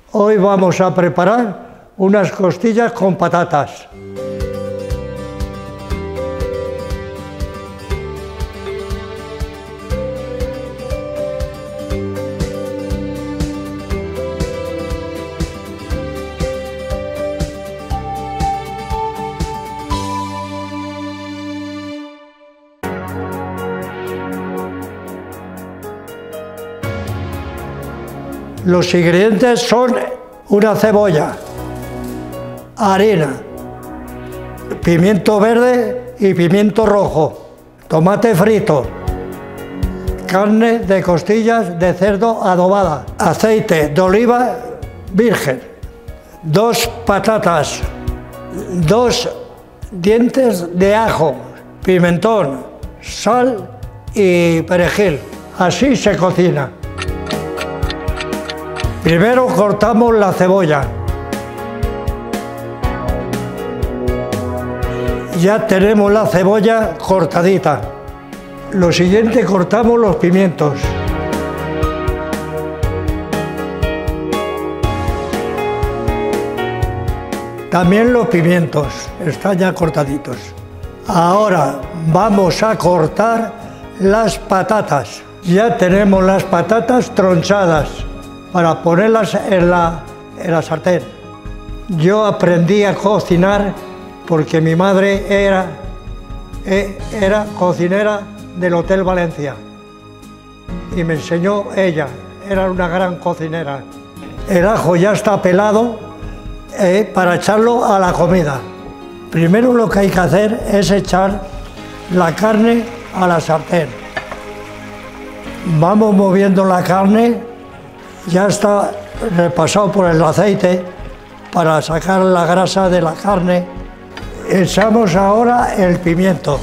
Hoy vamos a preparar unas costillas con patatas. Los ingredientes son una cebolla, harina, pimiento verde y pimiento rojo, tomate frito, carne de costillas de cerdo adobada, aceite de oliva virgen, 2 patatas, 2 dientes de ajo, pimentón, sal y perejil. Así se cocina. Primero cortamos la cebolla. Ya tenemos la cebolla cortadita. Lo siguiente, cortamos los pimientos. También los pimientos están ya cortaditos. Ahora vamos a cortar las patatas. Ya tenemos las patatas tronchadas para ponerlas en la sartén. Yo aprendí a cocinar porque mi madre era cocinera del Hotel Valencia y me enseñó ella, era una gran cocinera. El ajo ya está pelado para echarlo a la comida. Primero lo que hay que hacer es echar la carne a la sartén. Vamos moviendo la carne. Ya está repasado por el aceite para sacar la grasa de la carne. Echamos ahora el pimiento.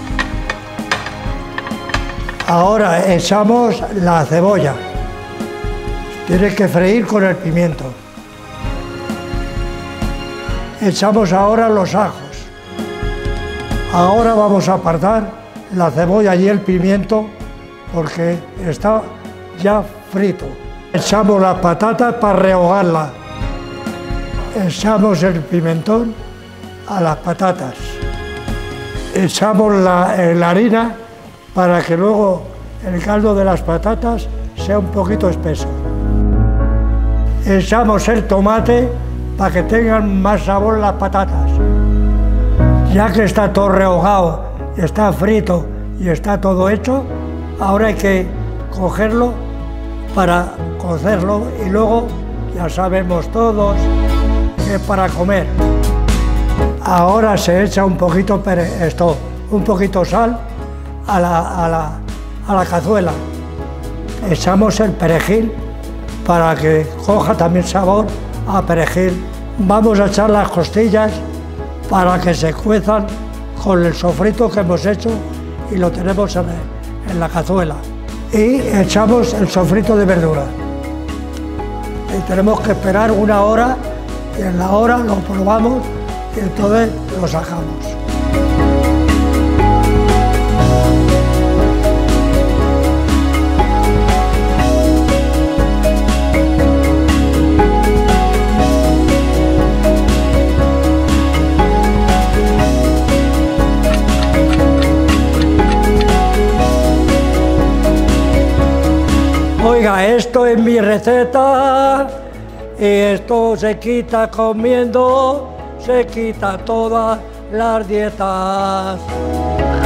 Ahora echamos la cebolla. Tiene que freír con el pimiento. Echamos ahora los ajos. Ahora vamos a apartar la cebolla y el pimiento porque está ya frito. Echamos las patatas para rehogarlas. Echamos el pimentón a las patatas. Echamos la harina para que luego el caldo de las patatas sea un poquito espeso. Echamos el tomate para que tengan más sabor las patatas. Ya que está todo rehogado, está frito y está todo hecho, ahora hay que cogerlo para cocerlo y luego ya sabemos todos que es para comer. Ahora se echa un poquito sal a la cazuela. Echamos el perejil para que coja también sabor a perejil. Vamos a echar las costillas para que se cuezan con el sofrito que hemos hecho y lo tenemos en la cazuela. Y echamos el sofrito de verdura. Y tenemos que esperar 1 hora y en la hora lo probamos y entonces lo sacamos. Oiga, esto es mi receta y esto se quita comiendo, se quita todas las dietas.